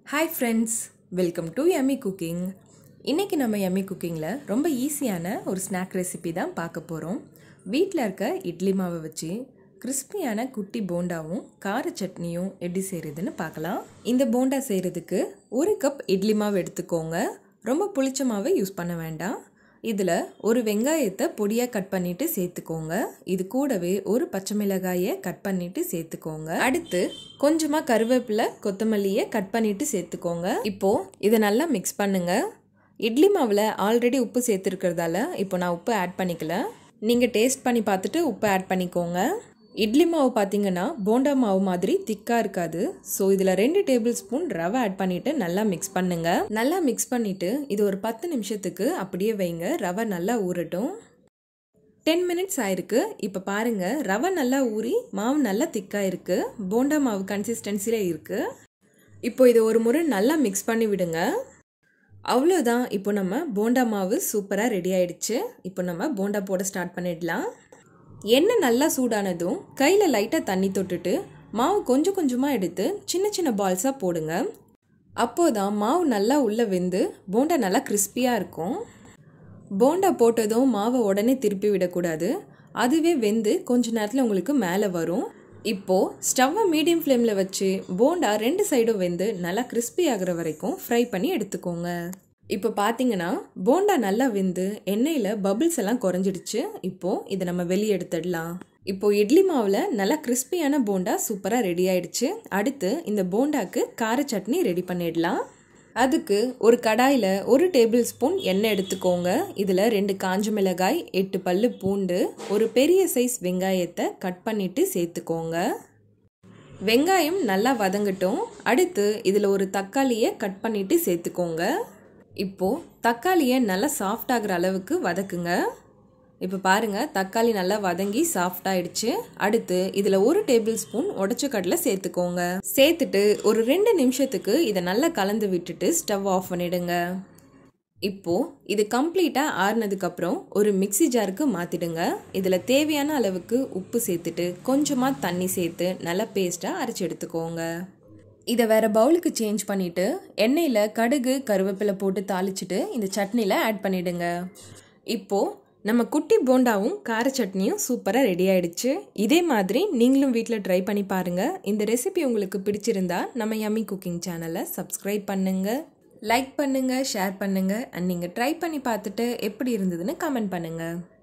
Hi friends, welcome to yummy cooking. இன்றைக்கி நம்ம yummy குக்கிங்கில் ரொம்ப ஈஸியான ஒரு ஸ்நாக் ரெசிபி தான் பார்க்க போகிறோம். வீட்டில் இருக்க இட்லி மாவை வச்சு கிறிஸ்பியான குட்டி போண்டாவும் கார சட்னியும் எப்படி செய்கிறதுன்னு பார்க்கலாம். இந்த போண்டா செய்கிறதுக்கு 1 கப் இட்லி மாவு எடுத்துக்கோங்க. ரொம்ப புளிச்ச மாவை யூஸ் பண்ண வேண்டாம். இதில் ஒரு வெங்காயத்தை பொடியாக கட் பண்ணிவிட்டு சேர்த்துக்கோங்க. இது கூடவே ஒரு பச்சை மிளகாயை கட் பண்ணிவிட்டு சேர்த்துக்கோங்க. அடுத்து கொஞ்சமாக கருவேப்பிலை கொத்தமல்லியை கட் பண்ணிவிட்டு சேர்த்துக்கோங்க. இப்போது இதை நல்லா மிக்ஸ் பண்ணுங்கள். இட்லி மாவில் ஆல்ரெடி உப்பு சேர்த்துருக்கிறதால இப்போ நான் உப்பு ஆட் பண்ணிக்கல. நீங்கள் டேஸ்ட் பண்ணி பார்த்துட்டு உப்பு ஆட் பண்ணிக்கோங்க. இட்லி மாவு பார்த்தீங்கன்னா போண்டா மாவு மாதிரி திக்காக இருக்காது. ஸோ இதில் 2 டேபிள் ஸ்பூன் ரவை ஆட் பண்ணிவிட்டு நல்லா மிக்ஸ் பண்ணுங்கள். நல்லா மிக்ஸ் பண்ணிவிட்டு இது ஒரு 10 நிமிஷத்துக்கு அப்படியே வைங்க. ரவை நல்லா ஊறட்டும். 10 மினிட்ஸ் ஆயிருக்கு. இப்போ பாருங்கள், ரவை நல்லா ஊறி மாவு நல்லா திக்காக இருக்குது. போண்டா மாவு கன்சிஸ்டன்சியில் இருக்குது. இப்போ இதை ஒரு முறை நல்லா மிக்ஸ் பண்ணி விடுங்க. அவ்வளோதான். இப்போ நம்ம போண்டா மாவு சூப்பராக ரெடி ஆயிடுச்சு. இப்போ நம்ம போண்டா போட ஸ்டார்ட் பண்ணிடலாம். எண்ணெய் நல்லா சூடானதும் கையில் லைட்டாக தண்ணி தொட்டுட்டு மாவு கொஞ்சம் கொஞ்சமாக எடுத்து சின்ன சின்ன பால்ஸாக போடுங்க. அப்போதான் மாவு நல்லா உள்ளே வெந்து போண்டா நல்லா கிறிஸ்பியாக இருக்கும். போண்டா போட்டதும் மாவை உடனே திருப்பி விடக்கூடாது. அதுவே வெந்து கொஞ்ச நேரத்தில் உங்களுக்கு மேலே வரும். இப்போது ஸ்டவ்வை மீடியம் ஃப்ளேமில் வச்சு போண்டா 2 சைடும் வெந்து நல்லா கிறிஸ்பி ஆகிற வரைக்கும் ஃப்ரை பண்ணி எடுத்துக்கோங்க. இப்போ பார்த்தீங்கன்னா போண்டா நல்லா வெந்து எண்ணெயில் பபிள்ஸ் எல்லாம் குறைஞ்சிடுச்சு. இப்போது இதை நம்ம வெளியே எடுத்துடலாம். இப்போது இட்லி மாவில் நல்லா கிறிஸ்பியான போண்டா சூப்பராக ரெடி ஆயிடுச்சு. அடுத்து இந்த போண்டாக்கு கார சட்னி ரெடி பண்ணிடலாம். அதுக்கு ஒரு கடாயில் 1 டேபிள் ஸ்பூன் எண்ணெய் எடுத்துக்கோங்க. இதில் 2 காஞ்ச மிளகாய், 8 பல்லு பூண்டு, ஒரு பெரிய சைஸ் வெங்காயத்தை கட் பண்ணிவிட்டு சேர்த்துக்கோங்க. வெங்காயம் நல்லா வதங்கட்டும். அடுத்து இதில் ஒரு தக்காளியை கட் பண்ணிவிட்டு சேர்த்துக்கோங்க. இப்போது தக்காளியை நல்லா சாஃப்ட் ஆகிற அளவுக்கு வதக்குங்க. இப்போ பாருங்கள், தக்காளி நல்லா வதங்கி சாஃப்ட் ஆயிடுச்சு. அடுத்து இதில் 1 டேபிள் ஸ்பூன் உடைச்ச கடலை சேர்த்துக்கோங்க. சேர்த்துட்டு ஒரு 2 நிமிஷத்துக்கு இதை நல்லா கலந்து விட்டுட்டு ஸ்டவ் ஆஃப் பண்ணிடுங்க. இப்போது இது கம்ப்ளீட்டாக ஆறுனதுக்கப்புறம் ஒரு மிக்ஸி ஜாருக்கு மாற்றிடுங்க. இதில் தேவையான அளவுக்கு உப்பு சேர்த்துட்டு கொஞ்சமாக தண்ணி சேர்த்து நல்லா பேஸ்ட்டாக அரைச்சி எடுத்துக்கோங்க. இதை வேறு பவுலுக்கு சேஞ்ச் பண்ணிவிட்டு எண்ணெயில் கடுகு கருவேப்பிலை போட்டு தாளிச்சிட்டு இந்த சட்னியில் ஆட் பண்ணிவிடுங்க. இப்போது நம்ம குட்டி போண்டாவும் கார சட்னியும் சூப்பராக ரெடி ஆயிடுச்சு. இதே மாதிரி நீங்களும் வீட்டில் ட்ரை பண்ணி பாருங்கள். இந்த ரெசிபி உங்களுக்கு பிடிச்சிருந்தா நம்ம யம்மி குக்கிங் சேனலை சப்ஸ்கிரைப் பண்ணுங்கள், லைக் பண்ணுங்கள், ஷேர் பண்ணுங்கள். அண்ட் நீங்கள் ட்ரை பண்ணி பார்த்துட்டு எப்படி இருந்ததுன்னு கமெண்ட் பண்ணுங்கள்.